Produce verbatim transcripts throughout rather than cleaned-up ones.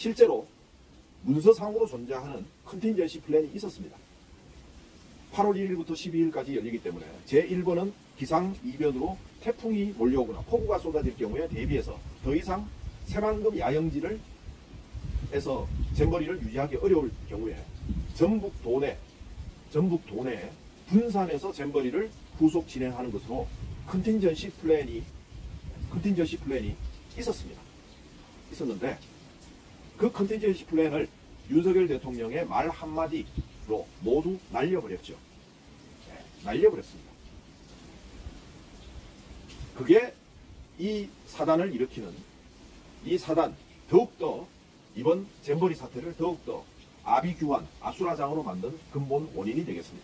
실제로 문서상으로 존재하는 컨틴전시 플랜이 있었습니다. 팔월 일일부터 십이일까지 열리기 때문에 제일 번은 기상이변으로 태풍이 몰려오거나 폭우가 쏟아질 경우에 대비해서 더 이상 새만금 야영지를 에서 잼버리를 유지하기 어려울 경우에 전북 도내 전북 도내에 분산해서 잼버리를 후속 진행하는 것으로 컨틴전시 플랜이 컨틴전시 플랜이 있었습니다. 있었는데 그 컨틴전시 플랜을 윤석열 대통령의 말 한마디로 모두 날려버렸죠. 네, 날려버렸습니다. 그게 이 사단을 일으키는 이 사단 더욱더 이번 잼버리 사태를 더욱더 아비규환, 아수라장으로 만든 근본 원인이 되겠습니다.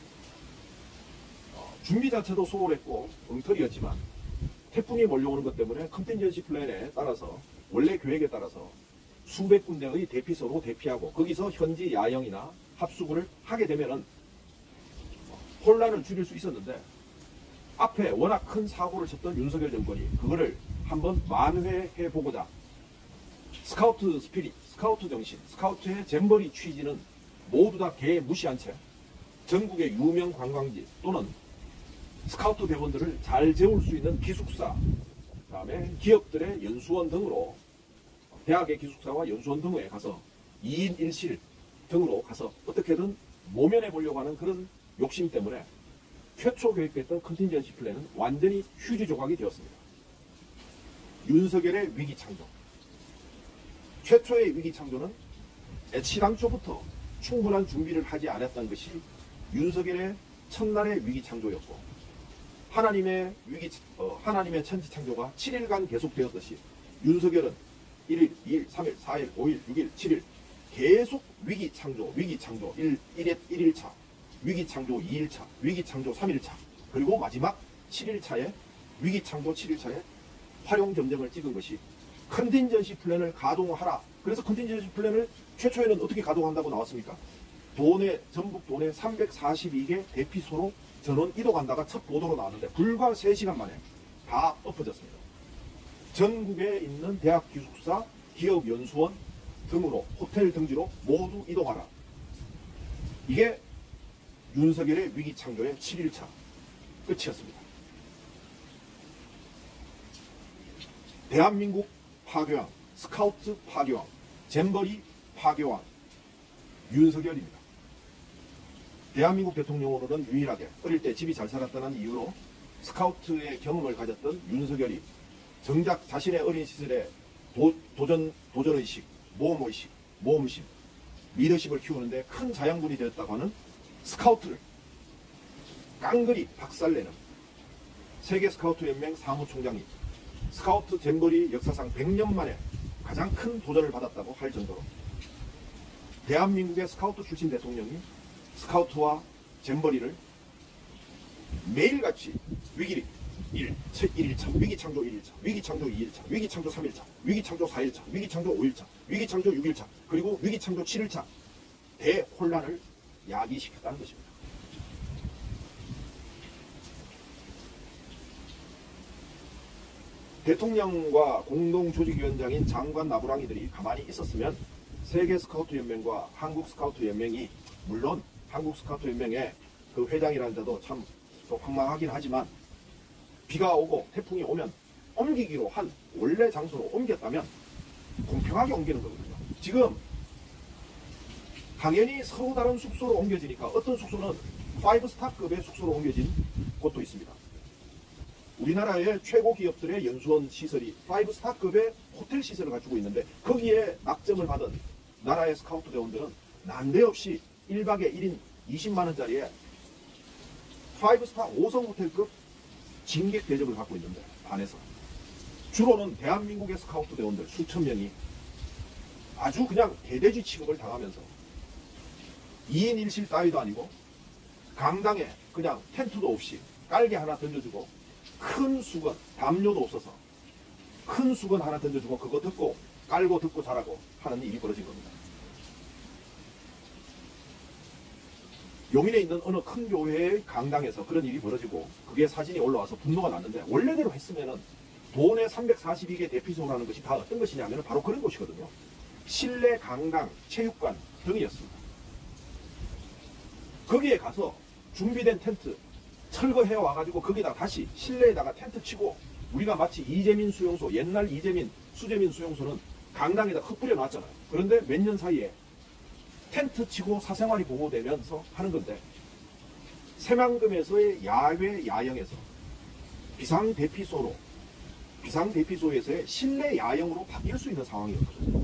어, 준비 자체도 소홀했고 엉터리였지만 태풍이 몰려오는 것 때문에 컨틴전시 플랜에 따라서 원래 계획에 따라서 수백 군데의 대피소로 대피하고 거기서 현지 야영이나 합수구를 하게 되면은 혼란을 줄일 수 있었는데 앞에 워낙 큰 사고를 쳤던 윤석열 정권이 그거를 한번 만회해보고자 스카우트 스피릿, 스카우트 정신, 스카우트의 잼버리 취지는 모두 다 개 무시한 채 전국의 유명 관광지 또는 스카우트 대원들을 잘 재울 수 있는 기숙사, 그 다음에 기업들의 연수원 등으로 대학의 기숙사와 연수원 등에 가서 이인 일실 등으로 가서 어떻게든 모면해 보려고 하는 그런 욕심 때문에 최초 계획됐던 컨틴전시 플랜은 완전히 휴지 조각이 되었습니다. 윤석열의 위기 창조. 최초의 위기 창조는 애치당초부터 충분한 준비를 하지 않았던 것이 윤석열의 첫날의 위기 창조였고 하나님의 위기, 어, 하나님의 천지 창조가 칠일간 계속되었듯이 윤석열은 일일, 이일, 삼일, 사일, 오일, 육일, 칠일 계속 위기 창조, 위기 창조 일, 일일차, 위기 창조 이일차, 위기 창조 삼일차 그리고 마지막 칠일차에 위기 창조 칠일차에 활용 점정을 찍은 것이 컨틴전시 플랜을 가동하라. 그래서 컨틴전시 플랜을 최초에는 어떻게 가동한다고 나왔습니까? 도내, 전북 도내 삼백사십이 개 대피소로 전원 이동한다가 첫 보도로 나왔는데 불과 세 시간 만에 다 엎어졌습니다. 전국에 있는 대학 기숙사, 기업 연수원 등으로 호텔 등지로 모두 이동하라. 이게 윤석열의 위기 창조의 칠일차 끝이었습니다. 대한민국 파괴왕, 스카우트 파괴왕, 잼버리 파괴왕 윤석열입니다. 대한민국 대통령으로는 유일하게 어릴 때 집이 잘 살았다는 이유로 스카우트의 경험을 가졌던 윤석열이 정작 자신의 어린 시절에 도, 도전, 도전의식, 모험의식, 모험심, 리더십을 키우는데 큰 자양분이 되었다고 하는 스카우트를 깡그리 박살내는 세계 스카우트 연맹 사무총장이 스카우트 잼버리 역사상 백 년 만에 가장 큰 도전을 받았다고 할 정도로 대한민국의 스카우트 출신 대통령이 스카우트와 잼버리를 매일같이 위기 일, 일일차, 위기창조 일일차, 위기창조 이일차, 위기창조 삼일차, 위기창조 사일차, 위기창조 오일차, 위기창조 육일차, 그리고 위기창조 칠일차 대혼란을 야기시켰다는 것입니다. 대통령과 공동조직위원장인 장관 나부랑이들이 가만히 있었으면 세계 스카우트 연맹과 한국 스카우트 연맹이 물론 한국 스카우트 연맹의 그 회장이라는 자도 참 황망하긴 하지만 비가 오고 태풍이 오면 옮기기로 한 원래 장소로 옮겼다면 공평하게 옮기는 거거든요. 지금 당연히 서로 다른 숙소로 옮겨지니까 어떤 숙소는 파이브 스타급의 숙소로 옮겨진 곳도 있습니다. 우리나라의 최고 기업들의 연수원 시설이 파이브 스타급의 호텔 시설을 갖추고 있는데 거기에 낙점을 받은 나라의 스카우트 대원들은 난데없이 일 박에 일 인 이십만 원짜리에 파이브 스타 오 성 호텔급 진객 대접을 받고 있는데 반에서 주로는 대한민국의 스카우트 대원들 수천 명이 아주 그냥 개돼지 취급을 당하면서 이 인 일 실 따위도 아니고 강당에 그냥 텐트도 없이 깔개 하나 던져주고 큰 수건, 담요도 없어서 큰 수건 하나 던져주고 그거 듣고 깔고 듣고 자라고 하는 일이 벌어진 겁니다. 용인에 있는 어느 큰 교회의 강당에서 그런 일이 벌어지고 그게 사진이 올라와서 분노가 났는데 원래대로 했으면은 도내 삼백사십이 개 대피소라는 것이 다 어떤 것이냐면 바로 그런 곳이거든요. 실내 강당, 체육관 등이었습니다. 거기에 가서 준비된 텐트 철거해 와가지고 거기다 다시 실내에다가 텐트 치고 우리가 마치 이재민 수용소, 옛날 이재민, 수재민 수용소는 강당에다 흩뿌려 놨잖아요. 그런데 몇 년 사이에 텐트 치고 사생활이 보호되면서 하는 건데 새만금에서의 야외 야영에서 비상대피소로 비상대피소에서의 실내 야영으로 바뀔 수 있는 상황이었거든요.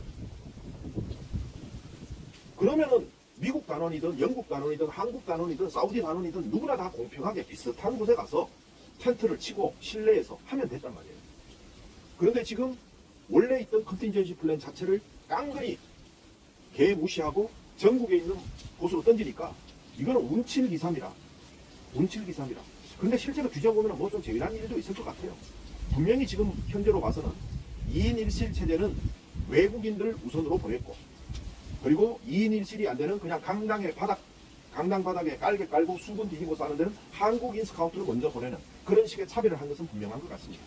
그러면은 미국 단원이든 영국 단원이든 한국 단원이든 사우디 단원이든 누구나 다 공평하게 비슷한 곳에 가서 텐트를 치고 실내에서 하면 됐단 말이에요. 그런데 지금 원래 있던 컨틴전시 플랜 자체를 깡그리 개무시하고 전국에 있는 곳으로 던지니까 이거는 운칠기삼이라 운칠기삼이라 근데 실제로 뒤져보면 뭐 좀 재미난 일도 있을 것 같아요. 분명히 지금 현재로 봐서는 이인 일실 체제는 외국인들을 우선으로 보냈고 그리고 이인 일실이 안 되는 그냥 강당의 바닥, 강당 바닥에 깔개 깔고 수분 뒤집어 싸는 데는 한국인 스카우트를 먼저 보내는 그런 식의 차별을 한 것은 분명한 것 같습니다.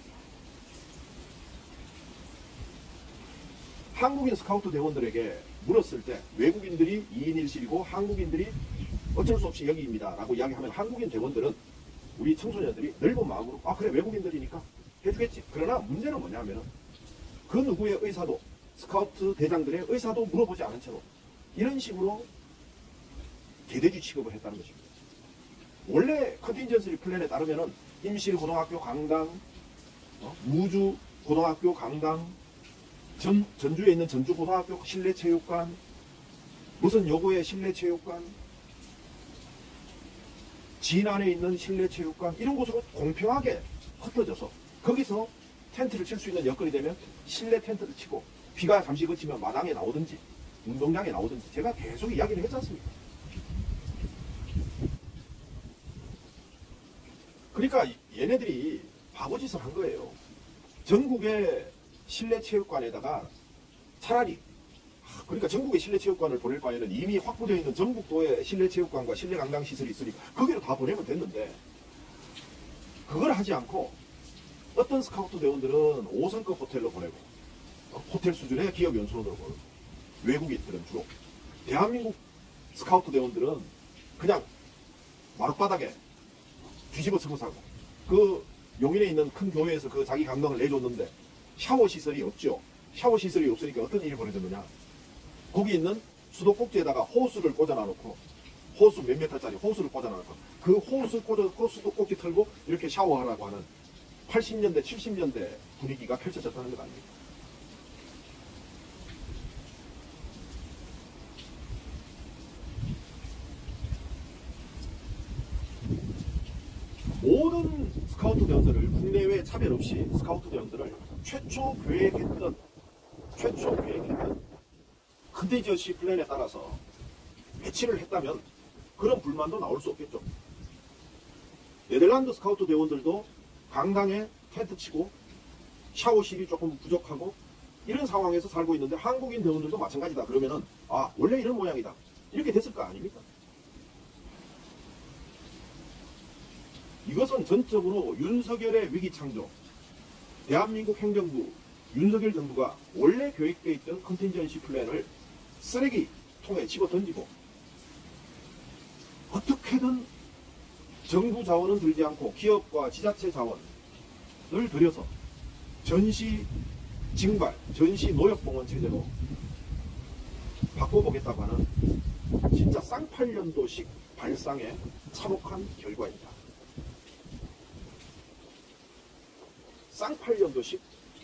한국인 스카우트 대원들에게 물었을 때 외국인들이 이인 일실이고 한국인들이 어쩔 수 없이 여기입니다 라고 이야기하면 한국인 대원들은 우리 청소년들이 넓은 마음으로 아 그래 외국인들이니까 해주겠지. 그러나 문제는 뭐냐면 그 누구의 의사도 스카우트 대장들의 의사도 물어보지 않은 채로 이런 식으로 개돼지 취급을 했다는 것입니다. 원래 컨틴전시 플랜에 따르면은 임실고등학교 강당, 어? 무주 고등학교 강당, 전, 전주에 있는 전주고등학교 실내체육관, 무슨 여고의 실내체육관, 진안에 있는 실내체육관 이런 곳으로 공평하게 흩어져서 거기서 텐트를 칠 수 있는 여건이 되면 실내 텐트를 치고 비가 잠시 그치면 마당에 나오든지 운동장에 나오든지 제가 계속 이야기를 했지 않습니까? 그러니까 얘네들이 바보짓을 한 거예요. 전국의 실내체육관에다가 차라리 그러니까 전국의 실내체육관을 보낼 바에는 이미 확보되어 있는 전국도의 실내체육관과 실내강당 시설이 있으니까 거기로 다 보내면 됐는데 그걸 하지 않고 어떤 스카우트 대원들은 오 성급 호텔로 보내고 호텔 수준의 기업 연수원으로 보내고 외국인들은 주로 대한민국 스카우트 대원들은 그냥 마룻바닥에 뒤집어 쓰고 사고 그 용인에 있는 큰 교회에서 그 자기 강당을 내줬는데 샤워 시설이 없죠. 샤워 시설이 없으니까 어떤 일이 벌어졌느냐. 거기 있는 수도꼭지에다가 호수를 꽂아놔놓고 호수 몇 미터짜리 호수를 꽂아놔놓고 그 호수 꽂아놓고 수도꼭지 털고 이렇게 샤워하라고 하는 팔십 년대 칠십 년대 분위기가 펼쳐졌다는 것 아닙니까? 모든 스카우트 대원들을 국내외 차별 없이 스카우트 대원들을 최초 계획했던 최초 계획했던 컨틴전시 플랜에 따라서 배치를 했다면 그런 불만도 나올 수 없겠죠. 네덜란드 스카우트 대원들도 강당에 텐트 치고 샤워실이 조금 부족하고 이런 상황에서 살고 있는데 한국인 대원들도 마찬가지다. 그러면은 아 원래 이런 모양이다. 이렇게 됐을 거 아닙니까? 이것은 전적으로 윤석열의 위기창조, 대한민국 행정부, 윤석열 정부가 원래 계획되어 있던 컨틴전시 플랜을 쓰레기통에 집어던지고 어떻게든 정부 자원은 들지 않고 기업과 지자체 자원을 들여서 전시 징발, 전시 노역봉원 체제로 바꿔보겠다고 하는 진짜 쌍팔년도식 발상에 참혹한 결과입니다. 쌍팔년도식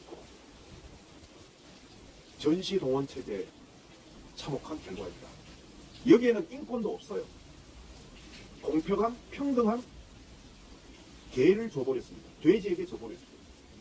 전시동원 체제에 참혹한 결과입니다. 여기에는 인권도 없어요. 공평함, 평등함, 개를 줘버렸습니다. 돼지에게 줘버렸습니다.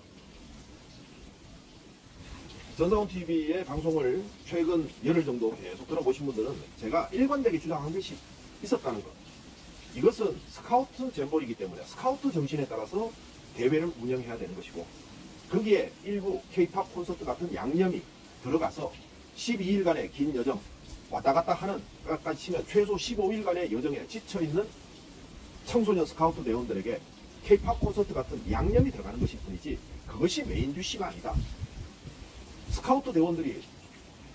전사원티비의 방송을 최근 열흘 정도 계속 들어보신 분들은 제가 일관되게 주장한 것이 있었다는 것. 이것은 스카우트 잼볼이기 때문에 스카우트 정신에 따라서 대회를 운영해야 되는 것이고 거기에 일부 케이팝 콘서트 같은 양념이 들어가서 십이 일간의 긴 여정 왔다 갔다 하는 까지 치면 최소 십오 일간의 여정에 지쳐있는 청소년 스카우트 대원들에게 케이팝 콘서트 같은 양념이 들어가는 것일 뿐이지 그것이 메인 듀시가 아니다. 스카우트 대원들이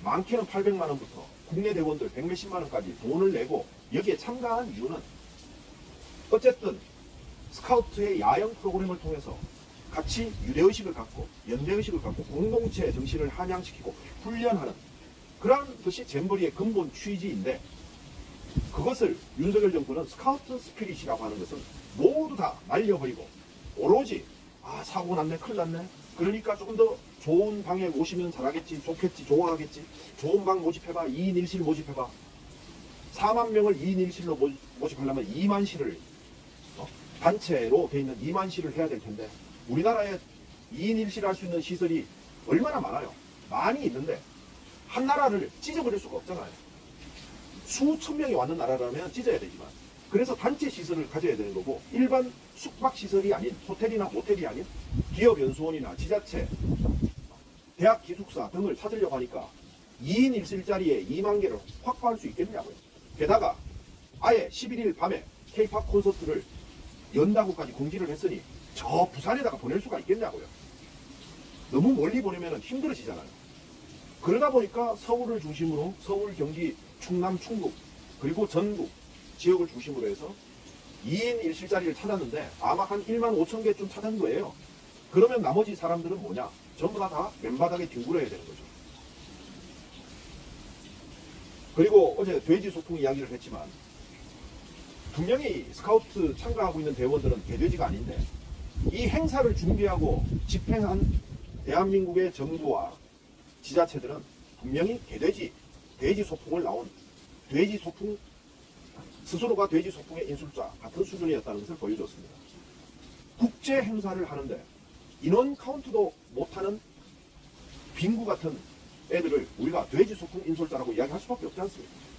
많게는 팔백만 원부터 국내 대원들 백몇십만 원까지 돈을 내고 여기에 참가한 이유는 어쨌든 스카우트의 야영 프로그램을 통해서 같이 유대의식을 갖고 연대의식을 갖고 공동체 정신을 함양시키고 훈련하는 그런 것이 잼버리의 근본 취지인데, 그것을 윤석열 정부는 스카우트 스피릿이라고 하는 것은 모두 다 날려버리고 오로지 아 사고 났네 큰일 났네 그러니까 조금 더 좋은 방에 모시면 잘하겠지 좋겠지 좋아하겠지 좋은 방 모집해봐 이 인 일 실 모집해봐 사만 명을 이 인 일 실로 모집하려면 이만 실을 어? 단체로 돼 있는 이만 실을 해야 될 텐데 우리나라에 이 인 일 실 할 수 있는 시설이 얼마나 많아요. 많이 있는데 한 나라를 찢어버릴 수가 없잖아요. 수천 명이 왔는 나라라면 찢어야 되지만, 그래서 단체 시설을 가져야 되는 거고, 일반 숙박 시설이 아닌 호텔이나 모텔이 아닌 기업 연수원이나 지자체, 대학 기숙사 등을 찾으려고 하니까 이 인 일 실짜리에 이만 개를 확보할 수 있겠냐고요. 게다가 아예 십일 일 밤에 K-팝 콘서트를 연다고까지 공지를 했으니 저 부산에다가 보낼 수가 있겠냐고요. 너무 멀리 보내면 힘들어지잖아요. 그러다 보니까 서울을 중심으로 서울, 경기, 충남, 충북 그리고 전국 지역을 중심으로 해서 이 인 일 실자리를 찾았는데 아마 한 일만 오천 개쯤 찾은 거예요. 그러면 나머지 사람들은 뭐냐? 전부 다, 다 맨바닥에 뒹굴어야 되는 거죠. 그리고 어제 돼지 소풍 이야기를 했지만 분명히 스카우트 참가하고 있는 대원들은 개돼지가 아닌데 이 행사를 준비하고 집행한 대한민국의 정부와 지자체들은 분명히 개돼지, 돼지 소풍을 나온 돼지 소풍, 스스로가 돼지 소풍의 인술자 같은 수준이었다는 것을 보여줬습니다. 국제 행사를 하는데 인원 카운트도 못하는 빙구 같은 애들을 우리가 돼지 소풍 인술자라고 이야기할 수밖에 없지 않습니까?